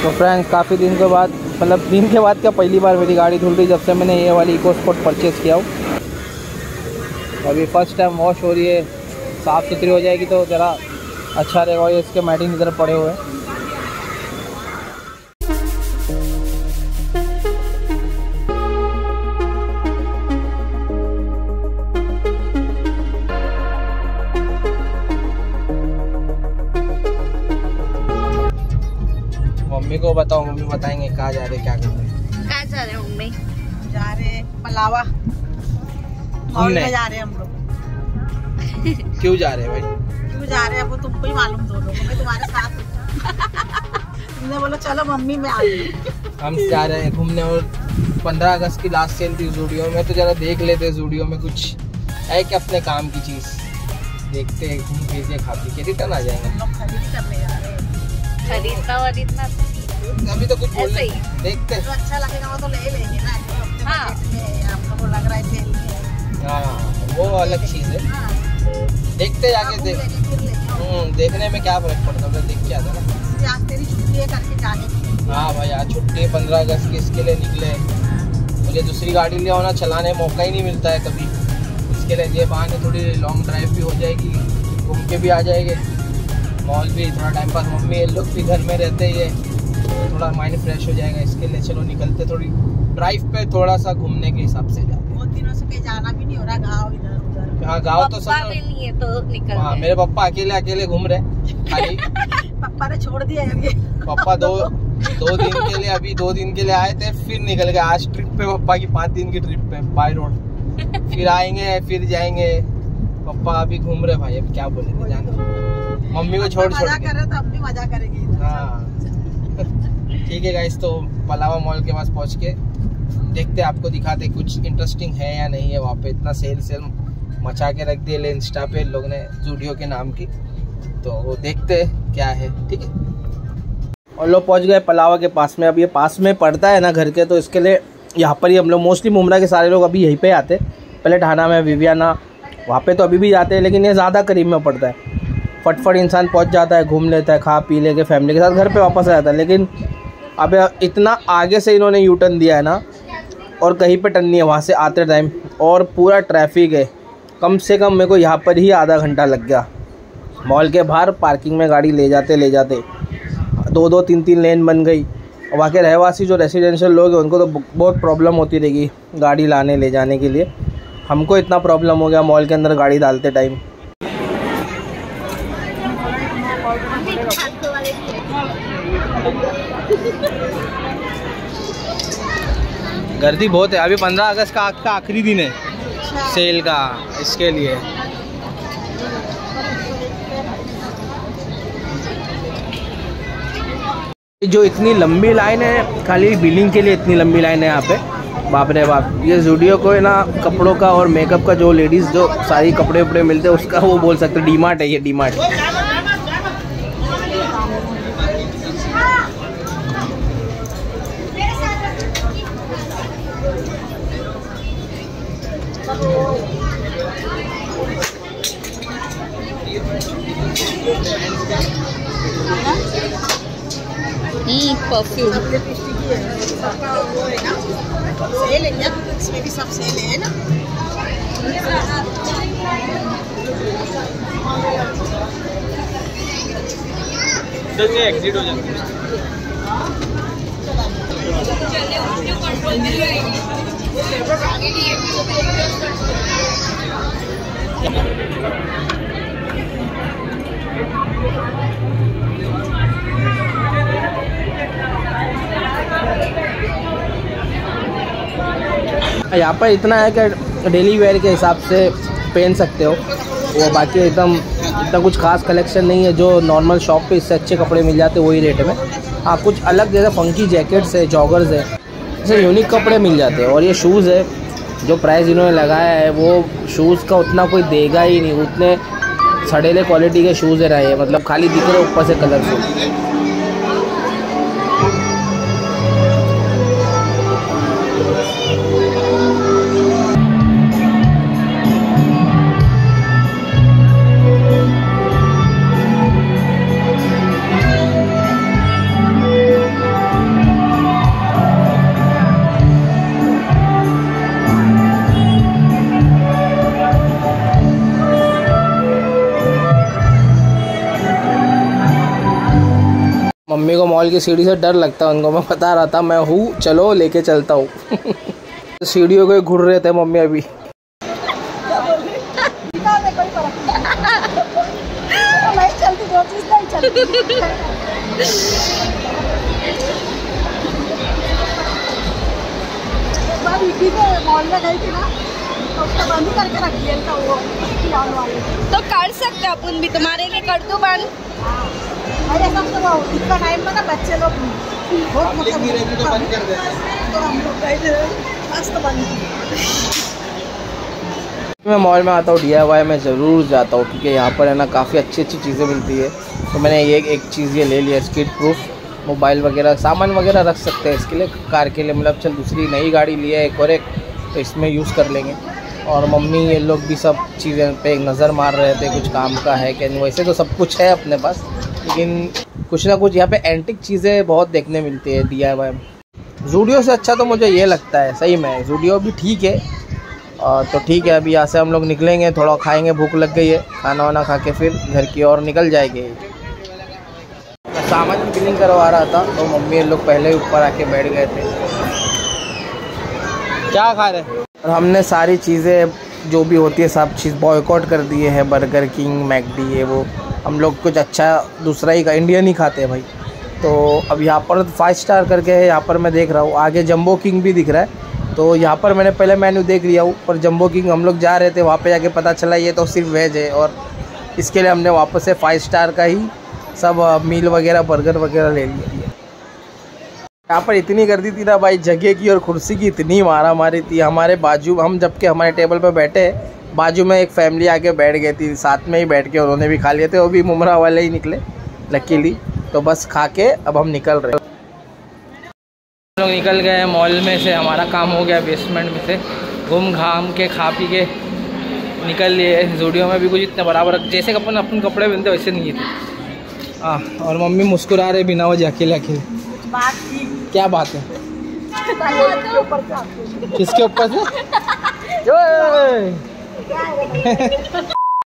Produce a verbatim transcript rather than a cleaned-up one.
तो फ्रेंड्स काफ़ी दिन के बाद, मतलब दिन के बाद क्या, पहली बार मेरी गाड़ी धुल रही जब से मैंने ये वाली इको स्पोर्ट परचेज़ किया हूँ। अभी फर्स्ट टाइम वॉश हो रही है, साफ़ सुथरी हो जाएगी तो ज़रा अच्छा रहेगा। ये इसके मैटिंग इधर पड़े हुए हैं। मम्मी को बताओ, मम्मी बताएंगे कहाँ जा रहे, क्या कर रहे हैं। कहाँ जा रहे हैं मम्मी? जा रहे पलावा मॉल में जा रहे हैं हम लोग। क्यों जा रहे हैं भाई? क्यों जा रहे हैं वो तुमको ही मालूम, दोनों को मैं तुम्हारे साथ तुमने बोला चलो मम्मी मैं आ गई। हम जा रहे हैं घूमने और पंद्रह अगस्त की लास्ट सेल थी जूडियो में, तो जरा देख लेते जूडियो में कुछ है क्या अपने काम की चीज़, देखते हैं, घूम फिर के खा पी के रिटर्न आ जाएंगे। हम लोग खरीद करने जा रहे हैं। खरीदना वरीदना अभी तो कुछ बोल ही देखते हैं, जो अच्छा लगेगा वो तो ले लेंगे ना। हाँ। हम लोग को लग रहा है सेल में। हाँ वो अलग चीज़ है, हाँ। देखते जाके देख हम्म देखने में क्या फर्क पड़ता है, देख के आता ना। आज तेरी छुट्टी है करके जाने की। हाँ भाई आज छुट्टी है, पंद्रह अगस्त की, इसके लिए निकले। मुझे दूसरी गाड़ी ले होना, चलाने मौका ही नहीं मिलता है कभी, इसके लिए ये बहाने थोड़ी लॉन्ग ड्राइव भी हो जाएगी, घूम के भी आ जाएंगे, मॉल भी, थोड़ा टाइम पास, मम्मी ये लोग भी घर में रहते ही है, थोड़ा माइंड फ्रेश हो जाएगा। इसके लिए चलो निकलते थोड़ी ड्राइव पे, थोड़ा सा घूमने के हिसाब से जाते। बहुत दिनों से कहीं जाना भी नहीं हो रहा, गाँव इधर उधर। हाँ गाँव तो सब भी नहीं है तो निकल। हाँ मेरे पापा अकेले अकेले घूम रहे खाली। पापा ने छोड़ दिया है। पापा दो दो दिन के लिए, अभी दो दिन के लिए आए थे, फिर निकल गए। आज ट्रिप पे पापा की, पाँच दिन की ट्रिप पे बाय रोड, फिर आएंगे फिर जाएंगे। पापा अभी घूम रहे भाई, अब क्या बोले जाने, मम्मी को छोड़ छोड़ मजा कर रहे तो हम भी मजा करेंगे। हाँ ठीक है गाइस, तो पलावा मॉल के पास पहुंच के देखते, आपको दिखाते कुछ इंटरेस्टिंग है या नहीं है वहाँ पे। इतना सेल सेल मचा के रख दिए ले इंस्टा पे लोग ने जूडियो के नाम की, तो वो देखते क्या है। ठीक है, और लोग पहुंच गए पलावा के पास में। अब ये पास में पड़ता है ना घर के, तो इसके लिए यहाँ पर ही हम लोग मोस्टली मुमरा के सारे लोग अभी यहीं पे आते। पहले ढाना में विवियाना, वहाँ पे तो अभी भी जाते हैं, लेकिन ये ज़्यादा करीब में पड़ता है। फटफट इंसान पहुँच जाता है, घूम लेता है, खा पी लेके फैमिली के साथ घर पे वापस आ जाता है। लेकिन अब इतना आगे से इन्होंने यू टर्न दिया है ना, और कहीं पे टर्न नहीं है वहाँ से आते टाइम, और पूरा ट्रैफिक है। कम से कम मेरे को यहाँ पर ही आधा घंटा लग गया। मॉल के बाहर पार्किंग में गाड़ी ले जाते ले जाते दो दो तीन तीन लेन बन गई। वहाँ के रहवासी जो रेसिडेंशियल लोग हैं उनको तो बहुत प्रॉब्लम होती रहेगी गाड़ी लाने ले जाने के लिए। हमको इतना प्रॉब्लम हो गया मॉल के अंदर गाड़ी डालते टाइम। गर्दी बहुत है, अभी पंद्रह अगस्त का का आखिरी दिन है सेल का, इसके लिए। जो इतनी लंबी लाइन है खाली बिलिंग के लिए, इतनी लंबी लाइन है यहाँ पे, बाप रे बाप। ये जूडियो को है ना कपड़ों का और मेकअप का, जो लेडीज़ जो सारी कपड़े वपड़े मिलते हैं उसका, वो बोल सकते डी मार्ट है ये, डी मार्ट। परफ्यूम सबका वो है ना, सेल है क्या? इसमें भी सब सेल है ना। एग्जिट हो जाती है। यहाँ पर इतना है कि डेली वेयर के हिसाब से पहन सकते हो, वो बाकी एकदम इतना कुछ खास कलेक्शन नहीं है। जो नॉर्मल शॉप पे इससे अच्छे कपड़े मिल जाते हैं वही रेट में। हाँ कुछ अलग जैसे फंकी जैकेट्स है, जॉगर्स है, ऐसे यूनिक कपड़े मिल जाते हैं। और ये शूज़ है, जो प्राइस इन्होंने लगाया है वो शूज़ का उतना कोई देगा ही नहीं, उतने सड़ेले क्वालिटी के शूज़ है रहे, मतलब खाली दिख रहे ऊपर से कलरफुल। मम्मी को मॉल की सीढ़ी से डर लगता है, उनको मैं बता रहा था मैं हूँ, चलो लेके चलता हूँ। सीढ़ियों को घुर रहे थे मम्मी अभी। मॉल में गई थी ना तो उसका बंद ही करके रख दिया था वो मॉल वाले। तो कर सकते अपन भी, तुम्हारे लिए कर दो बंद। अरे सब तो इतना टाइम में ना बच्चे लोग बहुत मतलब तो बंद कर देते हैं। तो हम लोग गए थे मस्त बंद। मैं मॉल में आता हूँ डी आई वाई में ज़रूर जाता हूँ, क्योंकि यहाँ पर है ना काफ़ी अच्छी अच्छी चीज़ें मिलती है। तो मैंने ये एक चीज़ ये ले लिया, स्किड प्रूफ मोबाइल वगैरह सामान वगैरह रख सकते हैं इसके लिए, कार के लिए। मतलब चल दूसरी नई गाड़ी ली है एक और एक, तो इसमें यूज़ कर लेंगे। और मम्मी ये लोग भी सब चीज़ें पे एक नज़र मार रहे थे, कुछ काम का है कि नहीं। वैसे तो सब कुछ है अपने पास, लेकिन कुछ ना कुछ यहाँ पे एंटिक चीज़ें बहुत देखने मिलती है डी आई वाई में। ज़ूडियो से अच्छा तो मुझे ये लगता है, सही में ज़ूडियो भी ठीक है। और तो ठीक है, अभी यहाँ से हम लोग निकलेंगे, थोड़ा खाएंगे, भूख लग गई है, खाना वाना खा के फिर घर की ओर निकल जाएंगे। सामान की बिलिंग करवा रहा था तो मम्मी लोग पहले ऊपर आके बैठ गए थे। क्या खा रहे? और हमने सारी चीज़ें जो भी होती है सब चीज़ बॉयकॉट कर दिए हैं, बर्गर किंग, मैकडी, ये वो। हम लोग कुछ अच्छा दूसरा ही का इंडियन ही खाते हैं भाई। तो अब यहाँ पर फाइव स्टार करके है, यहाँ पर मैं देख रहा हूँ आगे जंबो किंग भी दिख रहा है। तो यहाँ पर मैंने पहले मेन्यू देख लिया हूँ, पर जंबो किंग हम लोग जा रहे थे, वहाँ पे जाके पता चला ये तो सिर्फ वेज है। और इसके लिए हमने वापस से फाइव स्टार का ही सब मील वगैरह बर्गर वगैरह ले लिया। यहाँ पर इतनी गर्दी थी ना भाई, जगह की और कुर्सी की इतनी मारा मारी थी। हमारे बाजू, हम जबकि हमारे टेबल पर बैठे, बाजू में एक फैमिली आके बैठ गई थी, साथ में ही बैठ के उन्होंने भी खा लिए थे। वो भी मुमरा वाले ही निकले लकीली। तो बस खा के अब हम निकल रहे हैं। हम लोग निकल गए मॉल में से, हमारा काम हो गया बेसमेंट में से, घूम घाम के खा पी के निकल लिए। ज़ूडियो में भी कुछ इतने बराबर जैसे अपन अपन कपड़े पहनते वैसे नहीं थे। हाँ, और मम्मी मुस्कुरा रहे बिना वजह अकेले अकेले। बात की क्या बात है? किसके ऊपर से?